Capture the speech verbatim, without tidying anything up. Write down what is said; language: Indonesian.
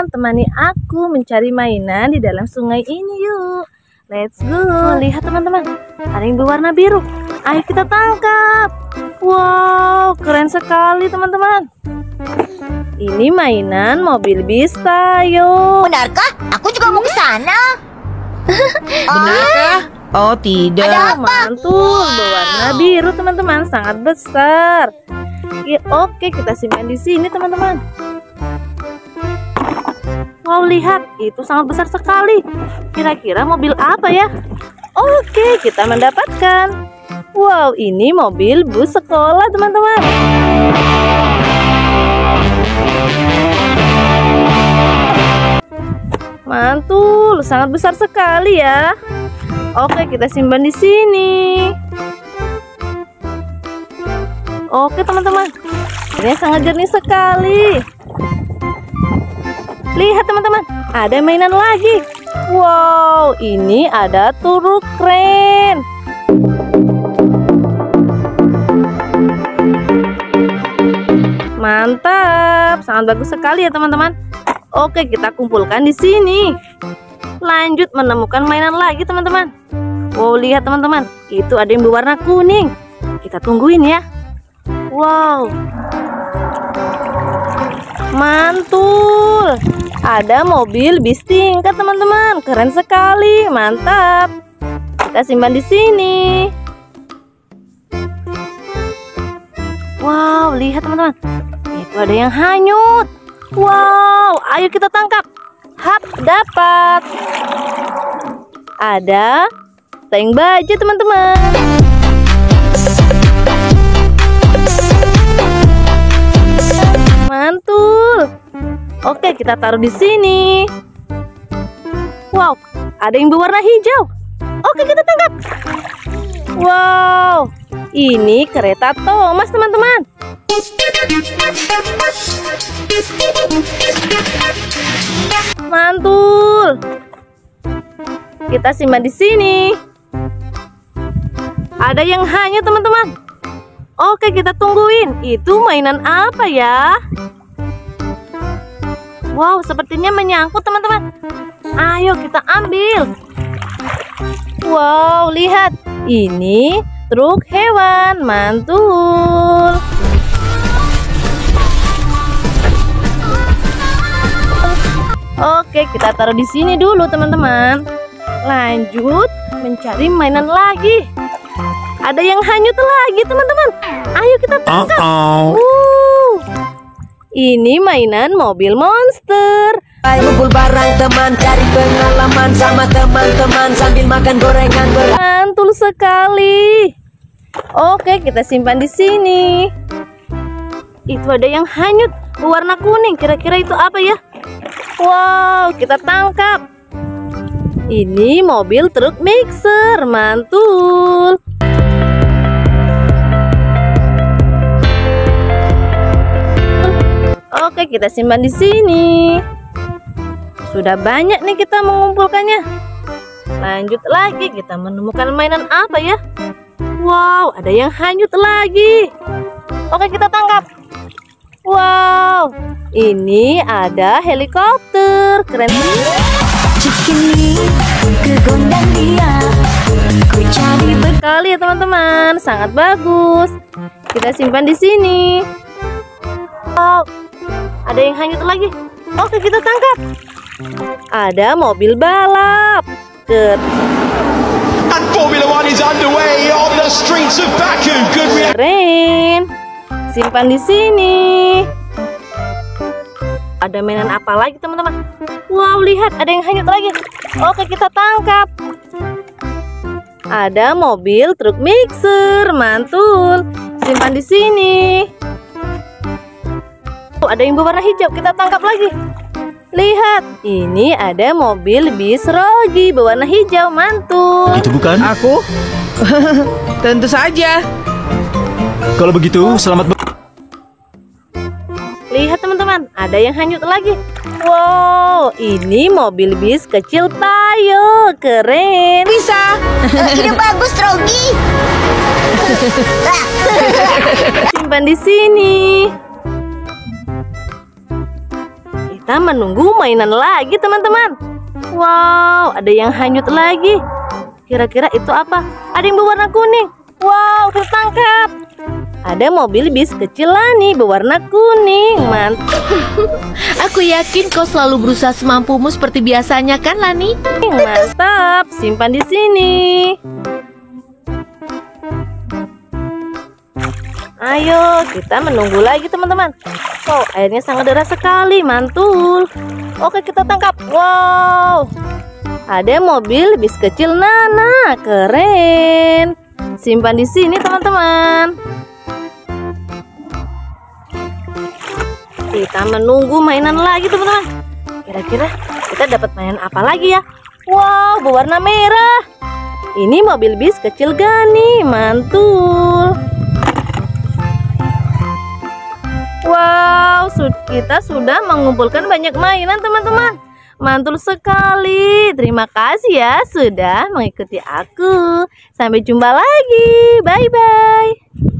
teman-teman, temani aku mencari mainan di dalam sungai ini yuk. Let's go. Lihat teman-teman, ada yang berwarna biru. Ayo kita tangkap. Wow, keren sekali teman-teman. Ini mainan mobil bis Tayo. Benarkah? Aku juga mau ke sana. Benarkah? Oh tidak. Ada apa? Mantul berwarna biru teman-teman, sangat besar. Ya, oke, kita simpan di sini teman-teman. Wow, lihat, itu sangat besar sekali. Kira-kira mobil apa ya? Oke, kita mendapatkan. Wow, ini mobil bus sekolah teman-teman. Mantul, sangat besar sekali ya. Oke, kita simpan di sini. Oke teman-teman, ini sangat jernih sekali. Lihat teman-teman, ada mainan lagi. Wow, ini ada truk keren. Mantap, sangat bagus sekali ya teman-teman. Oke, kita kumpulkan di sini. Lanjut menemukan mainan lagi teman-teman. Wow, lihat teman-teman, itu ada yang berwarna kuning. Kita tungguin ya. Wow, mantul. Ada mobil bis tingkat teman-teman, keren sekali, mantap. Kita simpan di sini. Wow, lihat teman-teman, itu ada yang hanyut. Wow, ayo kita tangkap. Hap, dapat. Ada tank baja teman-teman. Mantul. Oke, kita taruh di sini. Wow, ada yang berwarna hijau. Oke, kita tangkap. Wow, ini kereta Thomas teman-teman. Mantul. Kita simpan di sini. Ada yang hanyut teman-teman. Oke, kita tungguin. Itu mainan apa ya? Wow, sepertinya menyangkut teman-teman. Ayo kita ambil. Wow, lihat. Ini truk hewan. Mantul. Oke, kita taruh di sini dulu teman-teman. Lanjut mencari mainan lagi. Ada yang hanyut lagi teman-teman. Ayo kita tangkap. Uh-oh. Uh, ini mainan mobil monster. Kumpul barang teman, cari pengalaman sama teman-teman sambil makan gorengan. Mantul sekali. Oke, kita simpan di sini. Itu ada yang hanyut berwarna kuning. Kira-kira itu apa ya? Wow, kita tangkap. Ini mobil truk mixer. Mantul. Oke, kita simpan di sini. Sudah banyak nih kita mengumpulkannya. Lanjut lagi, kita menemukan mainan apa ya? Wow, ada yang hanyut lagi. Oke, kita tangkap. Wow, ini ada helikopter. Keren sekali ya teman-teman. Sangat bagus. Kita simpan di sini. Wow, ada yang hanyut lagi. Oke, kita tangkap. Ada mobil balap. Keren. And Formula One is underway on the streets of Baku. Good reaction. Keren. Simpan di sini. Ada mainan apa lagi teman-teman? Wow, lihat ada yang hanyut lagi. Oke, kita tangkap. Ada mobil truk mixer. Mantul. Simpan di sini. Oh, ada yang berwarna hijau. Kita tangkap lagi. Lihat, ini ada mobil bis Rogi berwarna hijau. Mantul. Itu bukan? Aku? Tentu saja. Kalau begitu, selamat ber... Lihat teman-teman, ada yang hanyut lagi. Wow, ini mobil bis kecil Tayo. Keren. Bisa. Ide bagus, Rogi. Simpan di sini. Kita Kita menunggu mainan lagi teman-teman. Wow, ada yang hanyut lagi. Kira-kira itu apa? Ada yang berwarna kuning. Wow, tertangkap. Ada mobil bis kecil Lani berwarna kuning. Mantap. Aku yakin kau selalu berusaha semampumu seperti biasanya kan, Lani? Mantap. Simpan di sini. Ayo, kita menunggu lagi teman-teman. Oh, airnya sangat deras sekali, mantul. Oke, kita tangkap. Wow, ada mobil bis kecil Nana, keren. Simpan di sini teman-teman. Kita menunggu mainan lagi teman-teman. Kira-kira kita dapat mainan apa lagi ya? Wow, berwarna merah. Ini mobil bis kecil Gani, mantul. Wow, kita sudah mengumpulkan banyak mainan teman-teman. Mantul sekali. Terima kasih ya sudah mengikuti aku. Sampai jumpa lagi. Bye-bye.